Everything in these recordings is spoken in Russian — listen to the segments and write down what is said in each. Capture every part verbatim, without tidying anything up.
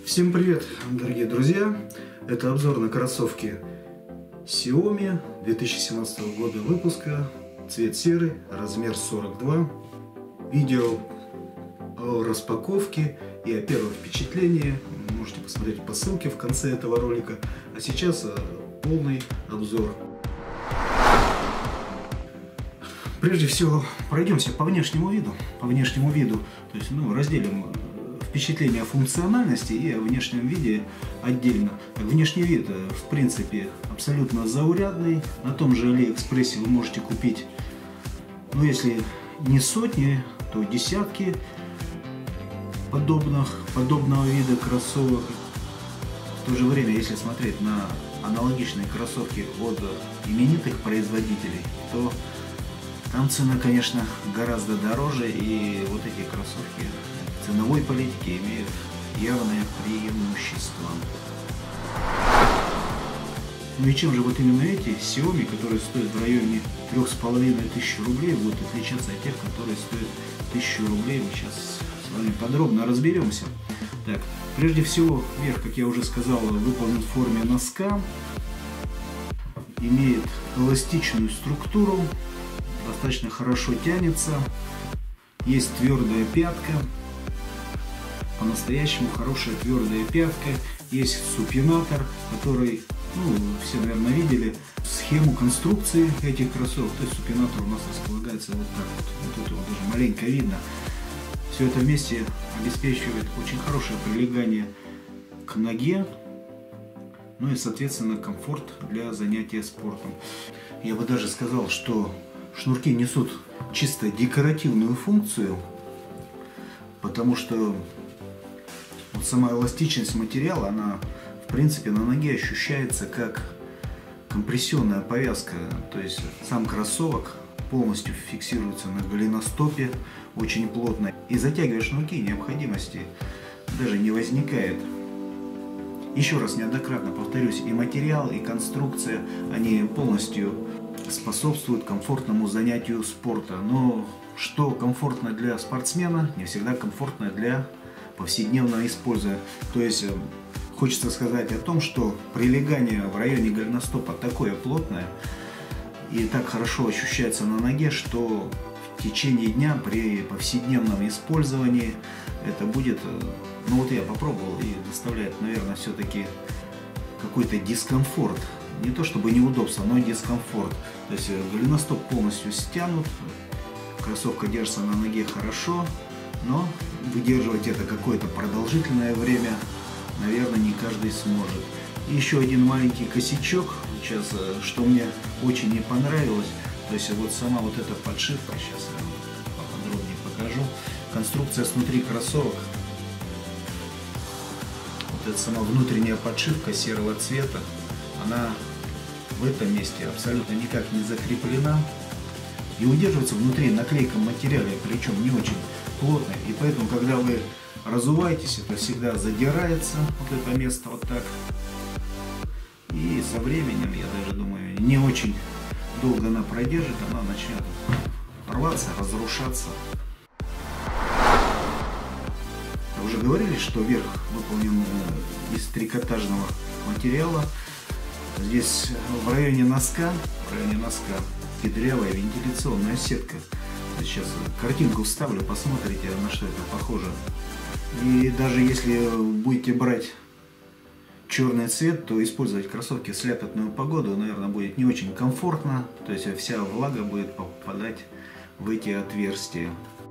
Всем привет, дорогие друзья! Это обзор на кроссовки Xiaomi две тысячи семнадцатого года выпуска, цвет серый, размер сорок два. Видео о распаковке и о первом впечатлении можете посмотреть по ссылке в конце этого ролика. А сейчас полный обзор. Прежде всего пройдемся по внешнему виду. По внешнему виду, то есть ну, разделим впечатление о функциональности и о внешнем виде отдельно. Внешний вид, в принципе, абсолютно заурядный. На том же Алиэкспрессе вы можете купить, ну если не сотни, то десятки подобных, подобного вида кроссовок. В то же время, если смотреть на аналогичные кроссовки от именитых производителей, то там цена, конечно, гораздо дороже, и вот эти кроссовки в ценовой политике имеют явное преимущество. Ну и чем же вот именно эти Xiaomi, которые стоят в районе трех с половиной тысяч рублей, будут отличаться от тех, которые стоят тысячу рублей? Мы сейчас с вами подробно разберемся. Так, прежде всего, верх, как я уже сказал, выполнен в форме носка, имеет эластичную структуру, достаточно хорошо тянется, есть твердая пятка, по-настоящему хорошая твердая пятка, есть супинатор, который, ну, все, наверное, видели схему конструкции этих кроссовок. То есть супинатор у нас располагается вот так вот, вот тут его даже маленько видно. Все это вместе обеспечивает очень хорошее прилегание к ноге, ну и, соответственно, комфорт для занятия спортом. Я бы даже сказал, что шнурки несут чисто декоративную функцию, потому что вот сама эластичность материала, она в принципе на ноге ощущается как компрессионная повязка. То есть сам кроссовок полностью фиксируется на голеностопе очень плотно, и затягивая шнурки необходимости даже не возникает. Еще раз неоднократно повторюсь, и материал, и конструкция, они полностью способствуют комфортному занятию спорта. Но что комфортно для спортсмена, не всегда комфортно для повседневного использования. То есть хочется сказать о том, что прилегание в районе голеностопа такое плотное и так хорошо ощущается на ноге, что в течение дня при повседневном использовании это будет, ну вот я попробовал, и доставляет, наверное, все-таки какой-то дискомфорт. Не то чтобы неудобство, но и дискомфорт. То есть голеностоп полностью стянут, кроссовка держится на ноге хорошо, но выдерживать это какое-то продолжительное время, наверное, не каждый сможет. И еще один маленький косячок, сейчас, что мне очень не понравилось, то есть вот сама вот эта подшивка, сейчас я поподробнее покажу, конструкция снутри кроссовок, вот эта сама внутренняя подшивка серого цвета, она в этом месте абсолютно никак не закреплена и удерживается внутри на клейком материале, причем не очень плотно, и поэтому, когда вы разуваетесь, это всегда задирается, вот это место вот так, и со временем, я даже думаю, не очень долго она продержит, она начнет рваться, разрушаться. Уже говорили, что верх выполнен из трикотажного материала. Здесь в районе носка, в районе носка петлявая вентиляционная сетка. Сейчас картинку вставлю, посмотрите, на что это похоже. И даже если будете брать черный цвет, то использовать кроссовки в слякотную погоду, наверное, будет не очень комфортно. То есть вся влага будет попадать в эти отверстия.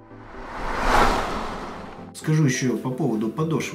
Скажу еще по поводу подошвы.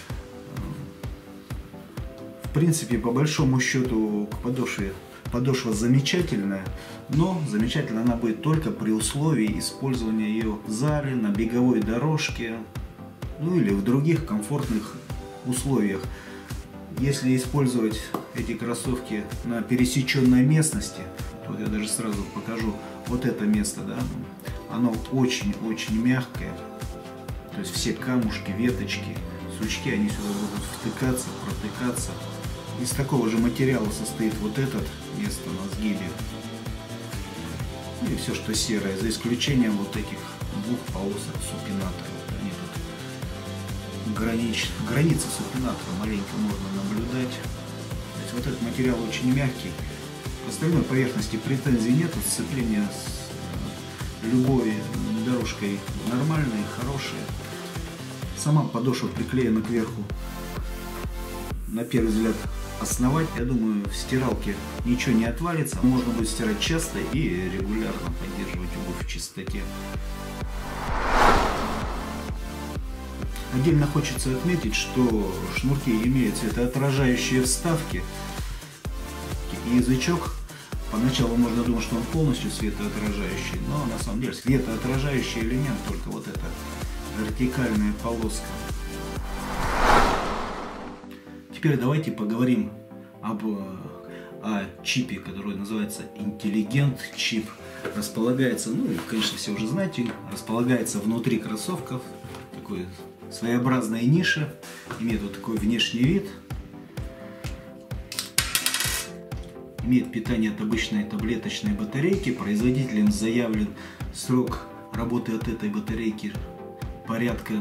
В принципе, по большому счету, к подошве подошва замечательная, но замечательно она будет только при условии использования ее в зале, на беговой дорожке, ну или в других комфортных условиях. Если использовать эти кроссовки на пересеченной местности, то я даже сразу покажу вот это место, да, оно очень-очень мягкое, то есть все камушки, веточки, сучки, они сюда будут втыкаться, протыкаться. Из такого же материала состоит вот этот место на сгибе. И все, что серое, за исключением вот этих двух полосок супинатора. Они тут гранич, границы супинатора маленько можно наблюдать. То есть вот этот материал очень мягкий. К остальной поверхности претензий нет, сцепление с любой дорожкой нормальное, хорошее. Сама подошва приклеена кверху, на первый взгляд, основать. Я думаю, в стиралке ничего не отвалится. Можно будет стирать часто и регулярно поддерживать обувь в чистоте. Отдельно хочется отметить, что шнурки имеют светоотражающие вставки. И язычок, поначалу можно думать, что он полностью светоотражающий, но на самом деле светоотражающий элемент только вот эта вертикальная полоска. Теперь давайте поговорим об о чипе, который называется Intelligent чип. Располагается, ну, конечно, все уже знаете, располагается внутри кроссовков, такой своеобразная ниша, имеет вот такой внешний вид, имеет питание от обычной таблеточной батарейки. Производителем заявлен срок работы от этой батарейки порядка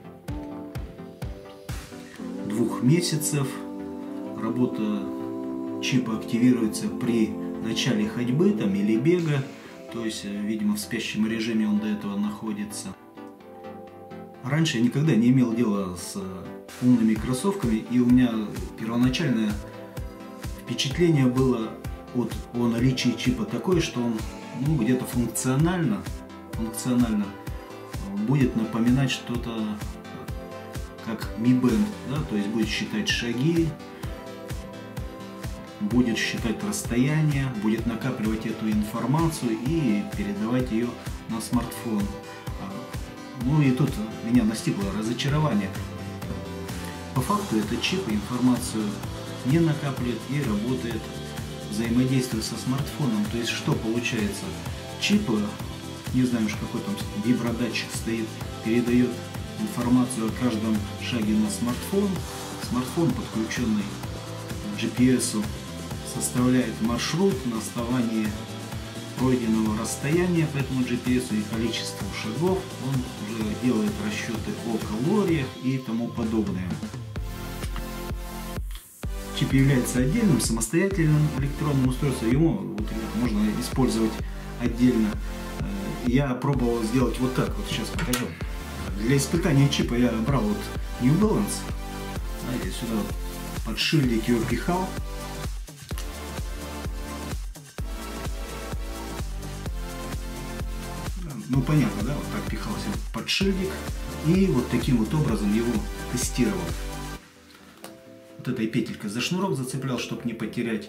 двух месяцев. Работа чипа активируется при начале ходьбы там, или бега, то есть, видимо, в спящем режиме он до этого находится. Раньше я никогда не имел дела с умными кроссовками, и у меня первоначальное впечатление было от, о наличии чипа такое, что он, ну, где-то функционально, функционально будет напоминать что-то как Mi Band, да, то есть будет считать шаги, будет считать расстояние, будет накапливать эту информацию и передавать ее на смартфон. Ну и тут меня настигло разочарование. По факту этот чип информацию не накапливает и работает, взаимодействует со смартфоном. То есть что получается? Чип, не знаю уж какой там вибродатчик стоит, передает информацию о каждом шаге на смартфон. Смартфон, подключенный к джи пи эс, составляет маршрут на основании пройденного расстояния по этому джи пи эс и количеству шагов. Он уже делает расчеты о калориях и тому подобное. Чип является отдельным самостоятельным электронным устройством. Его вот, можно использовать отдельно. Я пробовал сделать вот так, вот сейчас покажу. Для испытания чипа я брал вот New Balance, знаете, сюда подшильник его пихал. Ну понятно, да, вот так пихался подшильник и вот таким вот образом его тестировал. Вот этой петелькой за шнурок зацеплял, чтобы не потерять.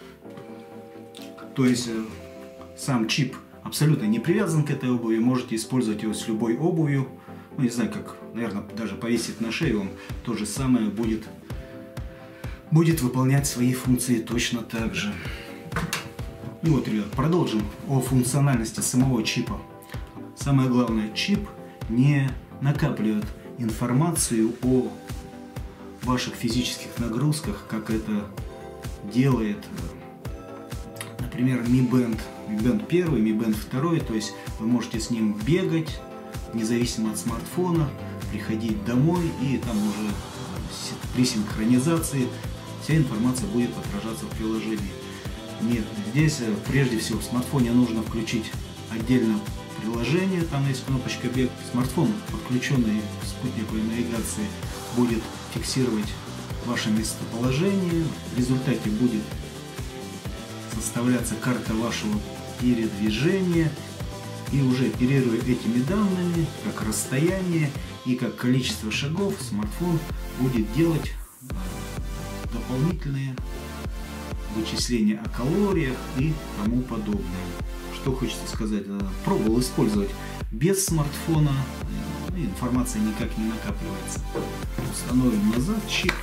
То есть сам чип абсолютно не привязан к этой обуви, можете использовать его с любой обувью. Ну, не знаю, как, наверное, даже повесить на шею, он то же самое будет, будет выполнять свои функции точно так же. И вот, ребят, продолжим о функциональности самого чипа. Самое главное, чип не накапливает информацию о ваших физических нагрузках, как это делает, например, Mi Band. Mi Band один, Mi Band два, то есть вы можете с ним бегать, независимо от смартфона, приходить домой, и там уже при синхронизации вся информация будет отражаться в приложении. Нет, здесь прежде всего в смартфоне нужно включить отдельно приложение, там есть кнопочка бег. Смартфон, подключенный к спутниковой навигации, будет фиксировать ваше местоположение, в результате будет составляться карта вашего передвижения, и уже оперируя этими данными, как расстояние и как количество шагов, смартфон будет делать дополнительные вычисления о калориях и тому подобное. Что хочется сказать, пробовал использовать без смартфона, информация никак не накапливается. Установим назад чип.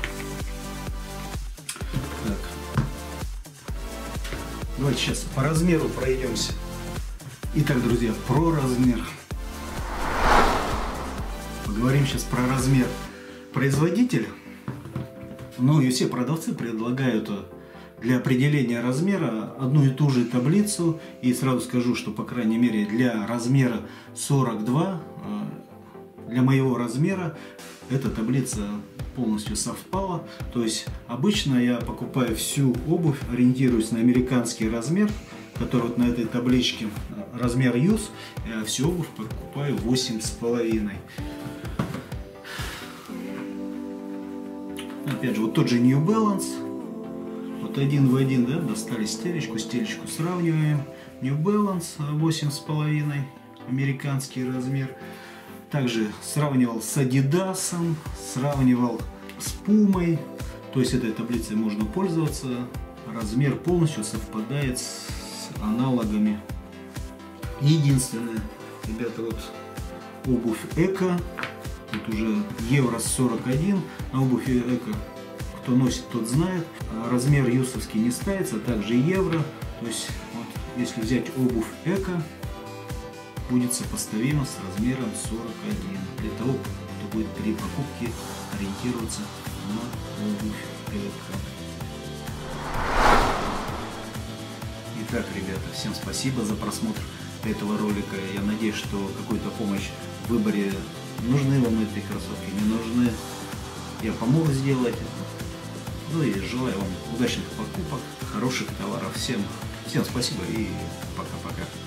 Так. Давайте сейчас по размеру пройдемся. Итак, друзья, про размер. Поговорим сейчас про размер. Производитель, ну и все продавцы предлагают для определения размера одну и ту же таблицу. И сразу скажу, что, по крайней мере, для размера сорок два для моего размера эта таблица полностью совпала. То есть обычно я покупаю всю обувь, ориентируюсь на американский размер, который вот на этой табличке, размер юз, я всю обувь покупаю восемь с половиной. Опять же, вот тот же New Balance, вот один в один, да, достали стелечку, стелечку сравниваем. New Balance восемь с половиной, американский размер. Также сравнивал с Adidas, сравнивал с Puma. То есть этой таблицей можно пользоваться. Размер полностью совпадает с аналогами. Единственное, ребята, вот обувь Эко. Тут уже евро сорок один. На обувь Эко, кто носит, тот знает. Размер юсовский не ставится, также евро. То есть вот, если взять обувь Эко, будет сопоставимо с размером сорок один. Для того, кто будет при покупке ориентироваться на обувь Эко. Итак, ребята, всем спасибо за просмотр этого ролика. Я надеюсь, что какую-то помощь в выборе, нужны вам эти кроссовки, не нужны, я помог сделать это. Ну и желаю вам удачных покупок, хороших товаров. Всем, всем спасибо и пока-пока.